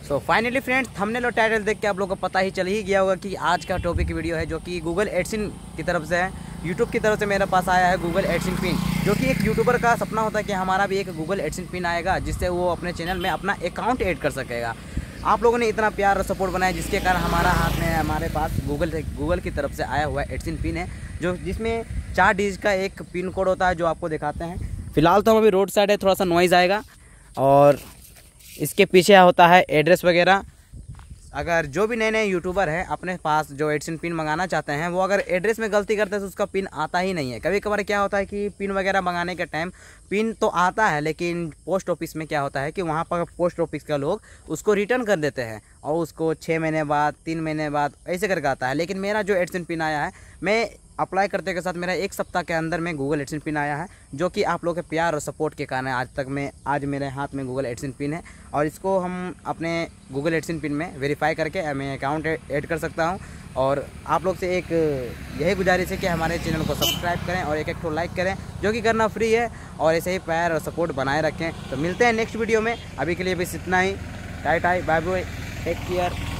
सो finally friends, thumbnail और title देख के आप लोगों को पता ही चल ही गया होगा कि आज का टॉपिक की वीडियो है जो कि गूगल एडसेंस की तरफ से है। यूट्यूब की तरफ से मेरे पास आया है गूगल एडसेंस पिन, जो कि एक यूट्यूबर का सपना होता है कि हमारा भी एक गूगल एडसेंस पिन आएगा जिससे वो अपने चैनल में अपना अकाउंट ऐड कर सकेगा। आप लोगों ने इतना प्यार और सपोर्ट बनाया जिसके कारण हमारा हाथ में हमारे पास गूगल की तरफ से आया हुआ एडसेंस पिन है, जो जिसमें 4 डिजिट का एक पिन कोड होता है जो आपको दिखाते हैं। फिलहाल तो हम अभी रोड साइड है, थोड़ा सा नॉइज़ आएगा और इसके पीछे होता है एड्रेस वगैरह। अगर जो भी नए नए यूट्यूबर हैं अपने पास जो एडसेंस पिन मंगाना चाहते हैं, वो अगर एड्रेस में गलती करते हैं तो उसका पिन आता ही नहीं है। कभी कभार क्या होता है कि पिन वगैरह मंगाने के टाइम पिन तो आता है, लेकिन पोस्ट ऑफिस में क्या होता है कि वहाँ पर पोस्ट ऑफिस का लोग उसको रिटर्न कर देते हैं और उसको 6 महीने बाद 3 महीने बाद ऐसे करके आता है। लेकिन मेरा जो एडसेंस पिन आया है, मैं अप्लाई करते के साथ मेरा 1 सप्ताह के अंदर में गूगल एडसेंस पिन आया है, जो कि आप लोगों के प्यार और सपोर्ट के कारण आज मेरे हाथ में गूगल एडसेंस पिन है। और इसको हम अपने गूगल एडसेंस पिन में वेरीफाई करके मैं अकाउंट ऐड कर सकता हूं। और आप लोग से एक यही गुजारिश है कि हमारे चैनल को सब्सक्राइब करें और एक लाइक करें, जो कि करना फ्री है, और ऐसे ही प्यार और सपोर्ट बनाए रखें। तो मिलते हैं नेक्स्ट वीडियो में, अभी के लिए बस इतना ही। टाई बाय बाय, टेक केयर।